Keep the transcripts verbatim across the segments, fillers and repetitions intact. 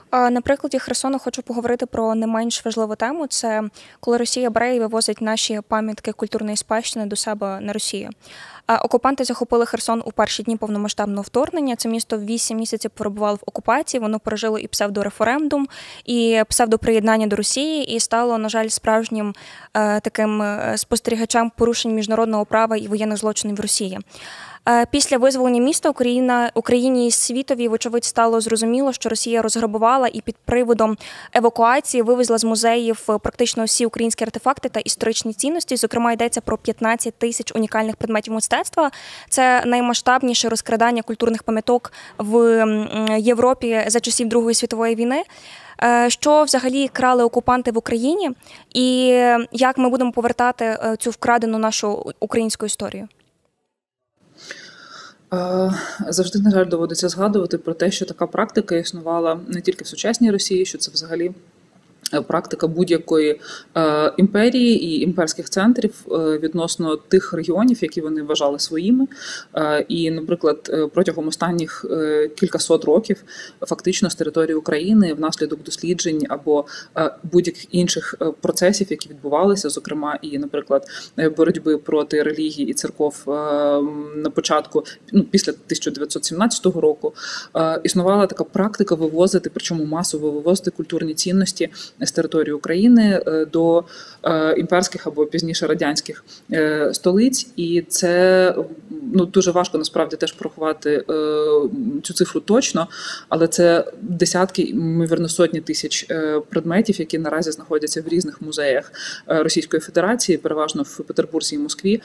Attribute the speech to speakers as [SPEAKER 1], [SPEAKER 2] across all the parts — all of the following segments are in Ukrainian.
[SPEAKER 1] А, На прикладі Херсону хочу поговорити про не менш важливу тему. Це коли Росія бере і вивозить наші пам'ятки культурної спадщини до себе на Росію. А Окупанти захопили Херсон у перші дні повномасштабного вторгнення. Це місто вісім місяців перебувало в окупації, воно пережило і псевдореферендум, і псевдоприєднання до Росії, і стало, на жаль, справжнім е, таким спостерігачем порушень міжнародного права і воєнних злочинів в Росії. Після визволення міста Україна, Україні і світові, вочевидь, стало зрозуміло, що Росія розграбувала і під приводом евакуації вивезла з музеїв практично всі українські артефакти та історичні цінності. Зокрема, йдеться про п'ятнадцять тисяч унікальних предметів мистецтва. Це наймасштабніше розкрадання культурних пам'яток в Європі за часів Другої світової війни. Що взагалі крали окупанти в Україні і як ми будемо повертати цю вкрадену нашу українську історію?
[SPEAKER 2] Завжди, на жаль, доводиться згадувати про те, що така практика існувала не тільки в сучасній Росії, що це взагалі практика будь-якої е, імперії і імперських центрів е, відносно тих регіонів, які вони вважали своїми. Е, і, наприклад, протягом останніх е, кількасот років фактично з території України внаслідок досліджень або е, будь-яких інших процесів, які відбувалися, зокрема і, наприклад, боротьби проти релігії і церков е, на початку, ну, після тисяча дев'ятсот сімнадцятого року, е, існувала така практика вивозити, причому масово вивозити культурні цінності з території України до імперських або пізніше радянських столиць. І це, ну, дуже важко насправді теж порахувати цю цифру точно, але це десятки, ймовірно, сотні тисяч предметів, які наразі знаходяться в різних музеях Російської Федерації, переважно в Петербурзі і Москві.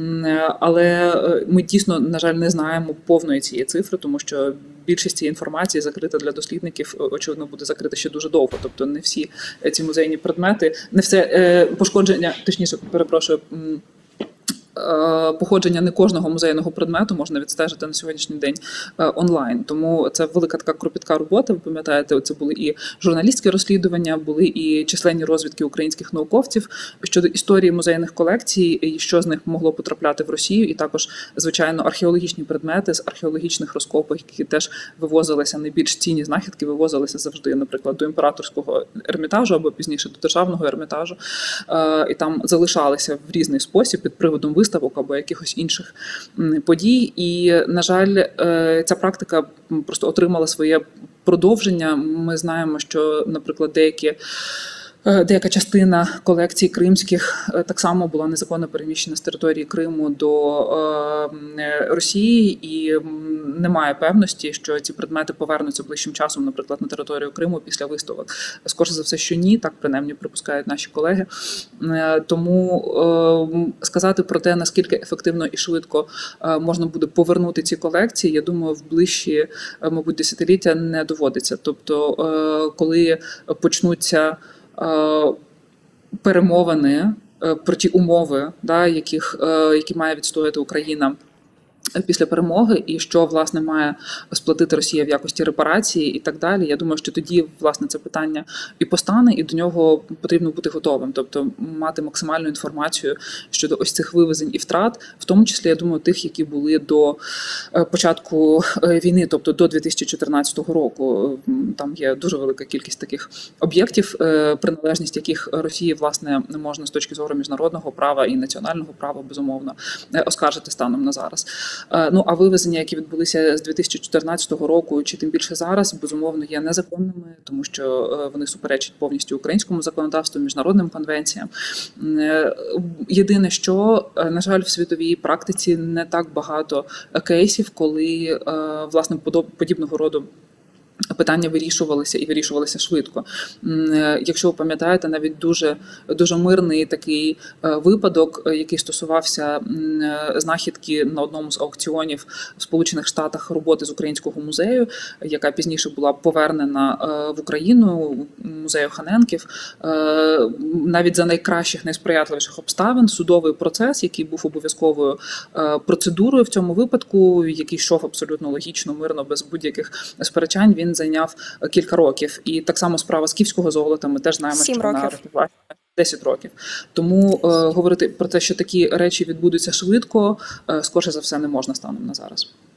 [SPEAKER 2] Але ми дійсно, на жаль, не знаємо повної цієї цифри, тому що більшість цієї інформації закрита для дослідників, очевидно, буде закрита ще дуже довго. Тобто не всі ці музейні предмети, не все пошкодження, точніше, перепрошую, походження не кожного музейного предмету можна відстежити на сьогоднішній день онлайн. Тому це велика така кропітка робота. Ви пам'ятаєте, це були і журналістські розслідування, були і численні розвідки українських науковців щодо історії музейних колекцій, і що з них могло потрапляти в Росію, і також, звичайно, археологічні предмети з археологічних розкопок, які теж вивозилися, найбільш цінні знахідки вивозилися завжди, наприклад, до імператорського ермітажу або пізніше до державного ермітажу, і там залишалися в різний спосіб під приводом виставок або якихось інших подій. І, на жаль, ця практика просто отримала своє продовження. Ми знаємо, що, наприклад, деякі Деяка частина колекцій кримських так само була незаконно переміщена з території Криму до Росії, і немає певності, що ці предмети повернуться ближчим часом, наприклад, на територію Криму після виставок. Скоріше за все, що ні, так принаймні припускають наші колеги. Тому сказати про те, наскільки ефективно і швидко можна буде повернути ці колекції, я думаю, в ближчі, мабуть, десятиліття не доводиться. Тобто, коли почнуться перемовини про ті умови, да, яких, які має відстояти Україна після перемоги, і що, власне, має сплатити Росія в якості репарації і так далі. Я думаю, що тоді, власне, це питання і постане, і до нього потрібно бути готовим. Тобто мати максимальну інформацію щодо ось цих вивезень і втрат, в тому числі, я думаю, тих, які були до початку війни, тобто до дві тисячі чотирнадцятого року. Там є дуже велика кількість таких об'єктів, приналежність яких Росії, власне, не можна з точки зору міжнародного права і національного права, безумовно, оскаржити станом на зараз. Ну, а вивезення, які відбулися з дві тисячі чотирнадцятого року, чи тим більше зараз, безумовно, є незаконними, тому що вони суперечать повністю українському законодавству, міжнародним конвенціям. Єдине, що, на жаль, в світовій практиці не так багато кейсів, коли, власне, подібного роду питання вирішувалися і вирішувалися швидко. Якщо ви пам'ятаєте, навіть дуже, дуже мирний такий випадок, який стосувався знахідки на одному з аукціонів в Сполучених Штатах роботи з українського музею, яка пізніше була повернена в Україну, музею Ханенків, навіть за найкращих, найсприятливіших обставин, судовий процес, який був обов'язковою процедурою в цьому випадку, який йшов абсолютно логічно, мирно, без будь-яких сперечань, він зайняв кілька років. І так само справа скіфського золота, ми теж знаємо, що вона розповідає десять років. Тому е, говорити про те, що такі речі відбудуться швидко, е, скоріше за все, не можна станом на зараз.